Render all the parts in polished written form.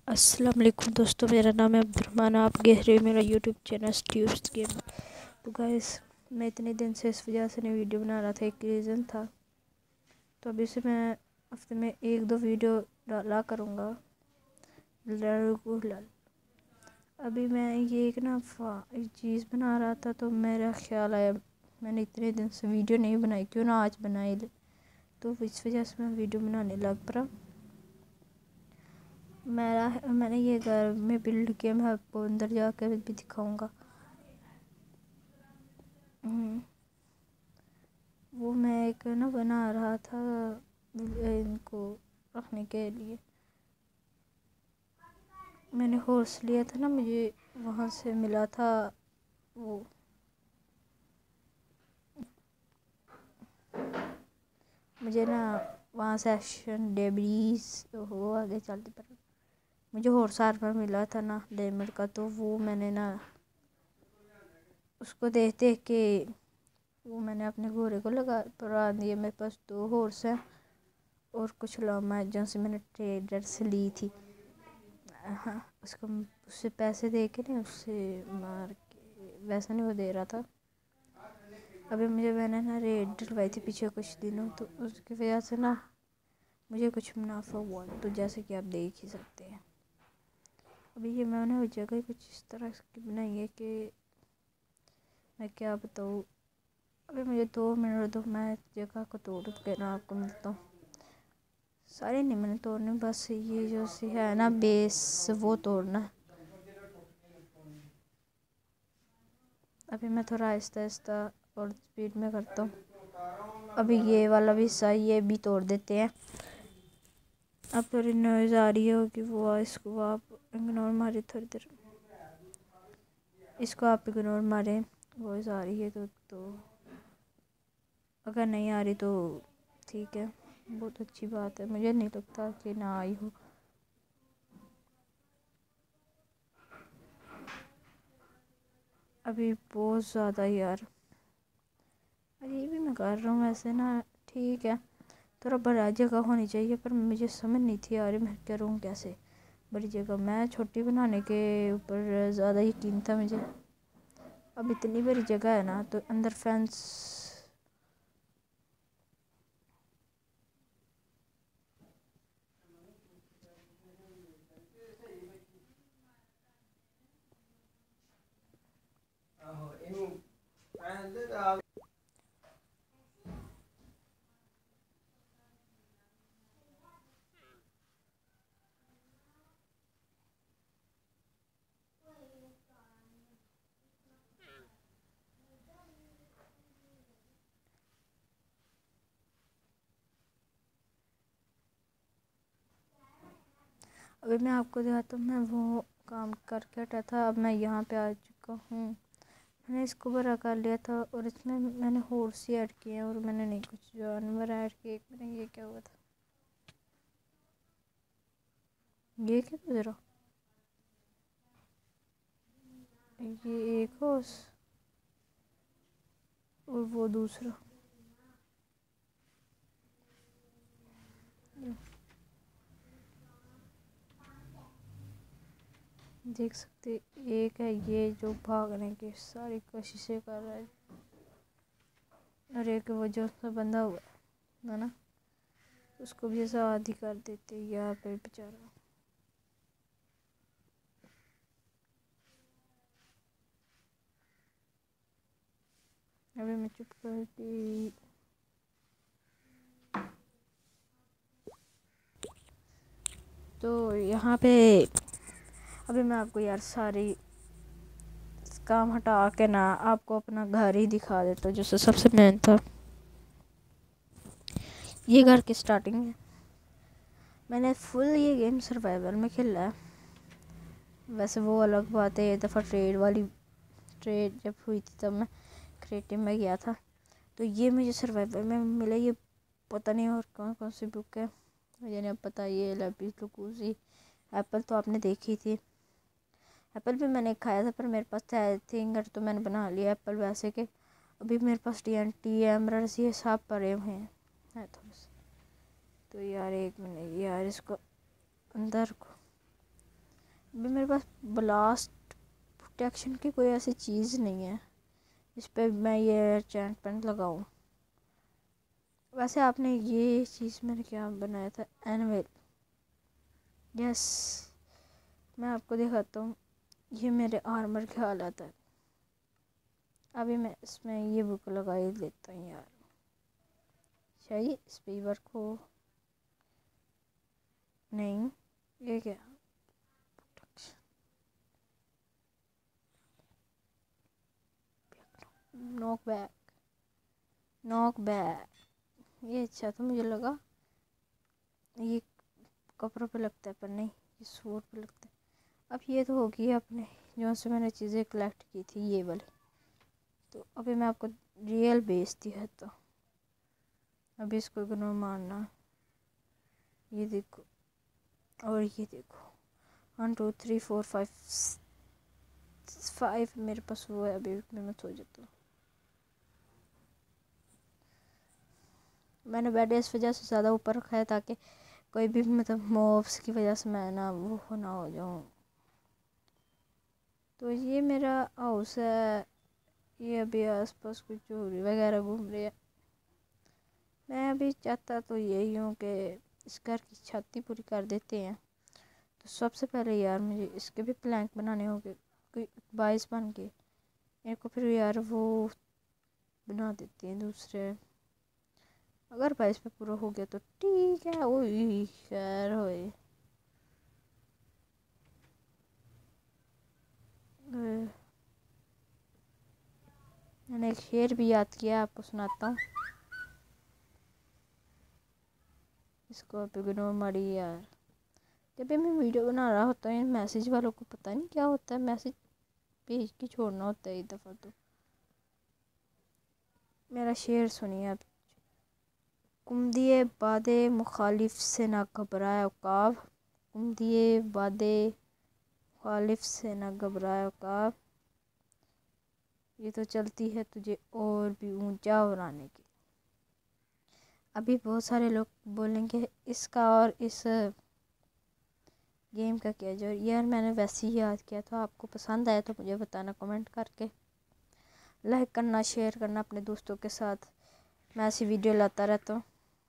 अस्सलाम वालेकुम दोस्तों, मेरा नाम है अब्दुलरहमान। आप देख रहे हो मेरा यूट्यूब चैनल ट्यूब्स गेम। तो गाइस, मैं इतने दिन से इस वजह से नहीं वीडियो बना रहा था, एक रीज़न था। तो अभी से मैं हफ्ते में एक दो वीडियो डाला करूँगा रेगुलर। अभी मैं ये एक चीज़ बना रहा था, तो मेरा ख्याल आया मैंने इतने दिन से वीडियो नहीं बनाई, क्यों ना आज बनाई ले। तो इस वजह से मैं वीडियो बनाने लग पड़ा। मैंने ये घर में बिल्ड किया, मैं आपको अंदर जाकर भी दिखाऊंगा। वो मैं एक ना बना रहा था इनको रखने के लिए। मैंने हॉर्स लिया था ना, मुझे वहाँ से मिला था वो। मुझे ना वहाँ से एक्शन डेब्रीज वो आगे चलते पर मुझे हॉर्स आर्मर मिला था ना डायमंड का। तो वो मैंने ना उसको देख देख के वो मैंने अपने घोड़े को लगा पड़ा दिया। मेरे पास 2 हॉर्स हैं और कुछ लामा है जो से मैंने ट्रेडर से ली थी। हाँ, उससे पैसे दे के नहीं, उससे मार के वैसा नहीं वो दे रहा था। अभी मैंने ना रेड डलवाई थी पीछे कुछ दिनों, तो उसकी वजह से ना मुझे कुछ मुनाफा हुआ। तो जैसे कि आप देख ही सकते हैं, अभी ये मैंने वो जगह कुछ इस तरह की बनाई है कि मैं क्या बताऊँ। अभी मुझे 2 मिनट दो, मैं जगह को तोड़ के ना आपको मिलता हूँ। सारे नहीं मैंने तोड़ने, बस ये जो सी है ना बेस वो तोड़ना। अभी मैं थोड़ा आहिस्ता आहिस्ता और स्पीड में करता हूँ। अभी ये वाला भी सही, ये भी तोड़ देते हैं। अब थोड़ी नॉइज़ आ रही होगी, वो इसको आप इग्नोर मारे थोड़ी देर, इसको आप इग्नोर मारें। वॉइस आ रही है तो अगर नहीं आ रही तो ठीक है, बहुत अच्छी बात है। मुझे नहीं लगता कि ना आई हो। अभी बहुत ज़्यादा यार, ये भी मैं कर रहा हूँ ऐसे ना, ठीक है। थोड़ा बड़ा जगह होनी चाहिए, पर मुझे समझ नहीं थी यार मैं करूँ कैसे बड़ी जगह। मैं छोटी बनाने के ऊपर ज़्यादा यकीन था मुझे। अब इतनी बड़ी जगह है ना, तो अंदर फेंस अभी मैं आपको दिखाता हूँ। मैं वो काम करके हटा था, अब मैं यहाँ पे आ चुका हूँ। मैंने इसको बड़ा कर लिया था और इसमें मैंने हॉर्स ही ऐड किए और मैंने नहीं कुछ जानवर ऐड किए। मैंने ये क्या हुआ था, ये क्या गुजरा, ये एक हॉर्स और वो दूसरा। देख सकते एक है ये जो भागने की सारी कोशिशें कर रहा है, और एक वो जो उसमें बंधा हुआ है ना, उसको भी ऐसा आदि कर देते यहाँ पे बेचारा। अभी मैं चुप कर दी। तो यहाँ पे अभी मैं आपको यार सारी काम हटा के ना आपको अपना घर ही दिखा देता हूँ, जैसे सबसे मेन था ये घर की स्टार्टिंग है। मैंने फुल ये गेम सर्वाइवल में खेला है। वैसे वो अलग बात है, ये दफ़ा ट्रेड जब हुई थी तब मैं क्रिएटिव में गया था। तो ये मुझे सर्वाइवल में मिला। ये पता नहीं और कौन कौन सी बुक है मुझे नहीं पता। ये लैपिस लुकुसी, एप्पल तो आपने देखी थी। एप्पल भी मैंने खाया था, पर मेरे पास था थिंगर तो मैंने बना लिया एप्पल। वैसे के अभी मेरे पास TNT एमरल्स ये सब पड़े हुए हैं थोड़े से। तो यार एक मिनट यार, इसको अंदर को अभी मेरे पास ब्लास्ट प्रोटेक्शन की कोई ऐसी चीज़ नहीं है इस पर मैं ये एन्चेंटमेंट लगाऊं। वैसे आपने ये चीज़ मैंने क्या बनाया था, एनिमल। यस, मैं आपको दिखाता हूँ। ये मेरे आर्मर के हालात है। अभी मैं इसमें ये बुक लगा ही लेता हूँ यार, चाहिए इस पर वर्क हो। नहीं, ये क्या, नॉक बैक, नॉक बैक। ये अच्छा था, मुझे लगा ये कपड़ों पे लगता है, पर नहीं, ये सूट पे लगता है। अब ये तो होगी अपने जो से मैंने चीज़ें कलेक्ट की थी ये वाली। तो अभी मैं आपको रियल बेचती है, तो अभी इसको इग्नोर मारना। ये देखो, और ये देखो, 1 2 3 4 5 5 मेरे पास वो है। अभी मैं सो जाता हूँ। मैंने बेड इस वजह से ज़्यादा ऊपर रखा है ताकि कोई भी मतलब मॉब्स की वजह से मैं ना वो ना हो जाऊँ। तो ये मेरा हाउस है। ये अभी आसपास कुछ चोरी वगैरह घूम रही है। मैं अभी चाहता तो यही हूँ कि इस घर की छत ही पूरी कर देते हैं। तो सबसे पहले यार मुझे इसके भी प्लैंक बनाने होंगे, कोई 22 बन के मेरे को। फिर यार वो बना देते हैं दूसरे। अगर 22 पे पूरा हो गया तो ठीक है। वो खैर होए, मैंने एक शेर भी याद किया, आपको सुनाता हूँ। इसको अब इग्नोर मारी यार। जब भी मैं वीडियो बना रहा होता हूँ, मैसेज वालों को पता नहीं क्या होता है, मैसेज भेज के छोड़ना होता है एक दफ़ा। तो मेरा शेर सुनिए आप। कुमदिए बादे मुखालिफ से ना घबराए उकाब, कुमदिए बादे मुखालिफ से ना घबराए उकाब, ये तो चलती है तुझे और भी ऊंचा उड़ाने की। अभी बहुत सारे लोग बोलेंगे इसका और इस गेम का क्या जो यार, मैंने वैसे ही याद किया था। आपको पसंद आया तो मुझे बताना कमेंट करके, लाइक करना, शेयर करना अपने दोस्तों के साथ। मैं ऐसी वीडियो लाता रहता हूँ।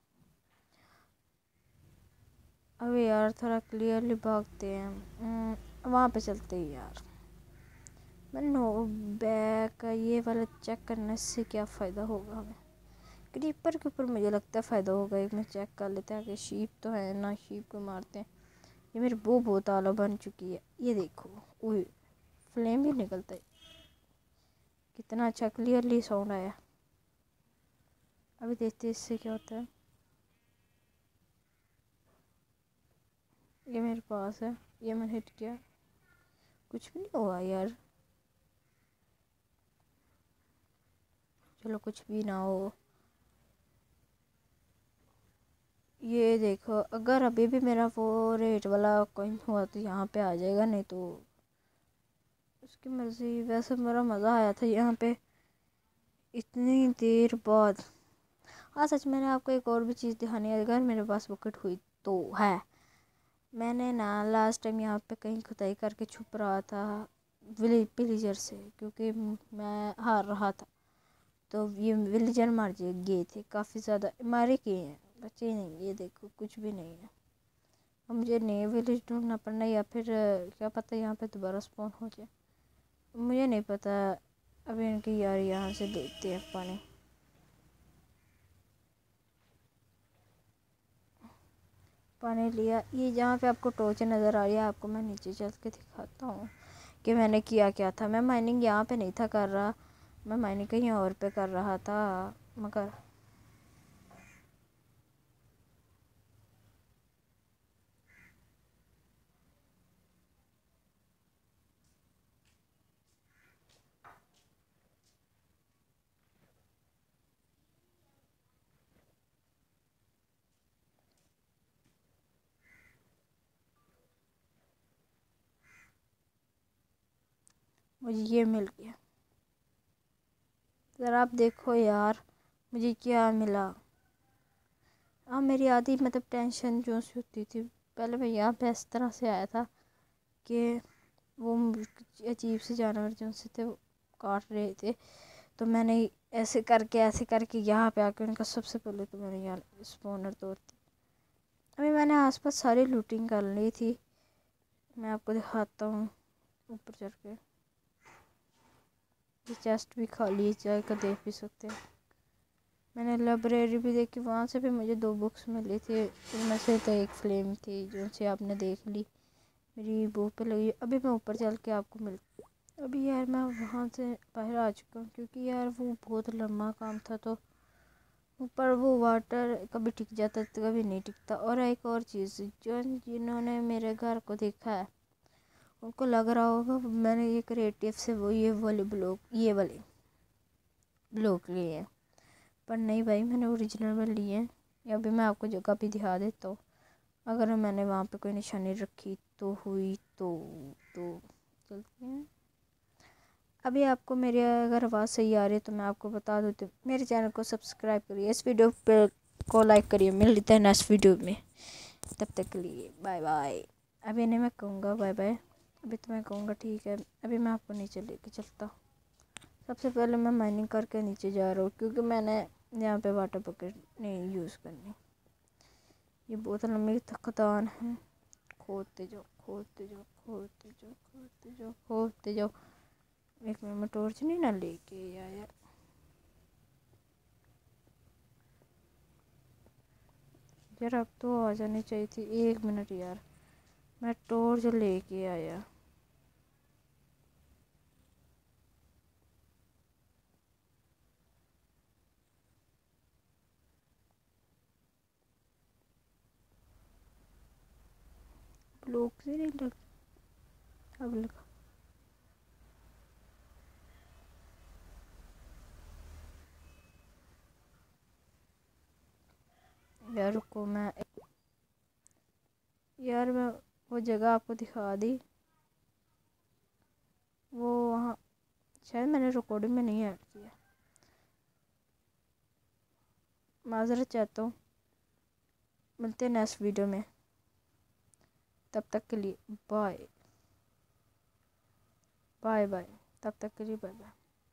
अभी यार थोड़ा क्लियरली भागते हैं, वहाँ पे चलते ही यार। मैं नो बैक ये वाला चेक करने से क्या फ़ायदा होगा हमें। क्रीपर के ऊपर मुझे लगता है फ़ायदा होगा। एक मैं चेक कर लेते हैं कि शीप तो है ना, शीप को मारते हैं। ये मेरी वो बहुत आला बन चुकी है। ये देखो, ओए फ्लेम भी निकलता है, कितना अच्छा क्लियरली साउंड आया। अभी देखते हैं इससे क्या होता है। ये मेरे पास है, ये मैंने हिट किया, कुछ भी नहीं हुआ यार। चलो कुछ भी ना हो। ये देखो, अगर अभी भी मेरा वो रेट वाला कॉइन हुआ तो यहाँ पे आ जाएगा, नहीं तो उसकी मर्जी। वैसे मेरा मज़ा आया था यहाँ पे इतनी देर बाद। हाँ सच, मैंने आपको एक और भी चीज़ दिखानी है। अगर मेरे पास बुकेट हुई तो है, मैंने ना लास्ट टाइम यहाँ पे कहीं खुदाई करके छुप रहा था विलेजर से, क्योंकि मैं हार रहा था। तो ये विलेजर मार गए थे, काफ़ी ज़्यादा मारे गए हैं, बचे नहीं। ये देखो कुछ भी नहीं है। अब मुझे नए विलेज ढूंढना पड़ना, या फिर क्या पता यहाँ पे दोबारा स्पॉन हो जाए, मुझे नहीं पता। अभी इनकी यार यहाँ से देखते हैं पानी। पानी लिया। ये जहाँ पे आपको टॉर्च नज़र आ रही है, आपको मैं नीचे चल के दिखाता हूँ कि मैंने किया क्या था। मैं माइनिंग यहाँ पे नहीं था कर रहा, मैं माइनिंग कहीं और पे कर रहा था। मगर मुझे ये मिल गया। ज़रा आप देखो यार मुझे क्या मिला। अब मेरी आधी मतलब टेंशन जो सी होती थी, पहले मैं यहाँ पे इस तरह से आया था, कि वो अजीब से जानवर जो से थे वो काट रहे थे। तो मैंने ऐसे करके यहाँ पे आके उनका सबसे पहले तो मैंने यहाँ स्पॉनर तोड़ दी। अभी मैंने आसपास सारी लूटिंग कर ली थी, मैं आपको दिखाता हूँ ऊपर चढ़ के। ये चेस्ट भी खाली है, कर देख भी सकते हैं। मैंने लाइब्रेरी भी देखी, वहाँ से भी मुझे 2 बुक्स मिली थी, उनमें से तो एक फ्लेम थी जो से आपने देख ली, मेरी बुक पे लगी। अभी मैं ऊपर चल के आपको मिल अभी यार मैं वहाँ से बाहर आ चुका हूँ, क्योंकि यार वो बहुत लंबा काम था। तो ऊपर वो वाटर कभी टिक जाता तो कभी नहीं टिकता। और एक और चीज़, जो जिन्होंने मेरे घर को देखा है उनको लग रहा होगा मैंने ये क्रिएटिव से वो ये वाले ब्लॉक लिए हैं, पर नहीं भाई, मैंने ओरिजिनल में लिए हैं। या अभी मैं आपको जगह भी दिखा देता हूँ, अगर मैंने वहाँ पे कोई निशानी रखी तो हुई तो चलते हैं। अभी आपको मेरी अगर आवाज़ सही आ रही है तो मैं आपको बता दूँ, तो मेरे चैनल को सब्सक्राइब करिए, इस वीडियो पे को लाइक करिए। मिल लेते हैं नेक्स्ट वीडियो में, तब तक के लिए बाय बाय। अभी नहीं मैं कहूँगा बाय बाय, अभी तो मैं कहूँगा ठीक है। अभी मैं आपको नीचे लेके चलता हूँ। सबसे पहले मैं माइनिंग करके नीचे जा रहा हूँ, क्योंकि मैंने यहाँ पे वाटर बकेट नहीं यूज़ करनी। ये बहुत लंबी खदान है, खोदते जाओ खोदते जाओ खोदते जाओ खोदते जाओ खोदते जाओ। एक मिनट में टॉर्च नहीं ना लेके आया। यार अब तो आ जानी चाहिए थी, 1 मिनट यार, मैं टॉर्च लेके आया। लोग से नहीं लग, अब लगा। यार रुको, मैं वो जगह आपको दिखा दी, वो वहाँ शायद मैंने रिकॉर्डिंग में नहीं ऐड किया, माजरत चाहता हूँ। मिलते हैं नेक्स्ट वीडियो में, तब तक के लिए बाय बाय बाय। तब तक के लिए बाय बाय।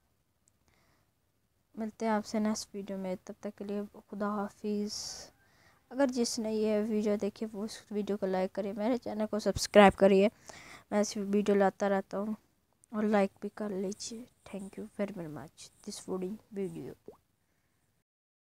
मिलते हैं आपसे नेक्स्ट वीडियो में, तब तक के लिए खुदा हाफिज़। अगर जिसने ये वीडियो देखी वो उस वीडियो को लाइक करिए, मेरे चैनल को सब्सक्राइब करिए, मैं ऐसी वीडियो लाता रहता हूँ, और लाइक भी कर लीजिए। Thank you very much this video.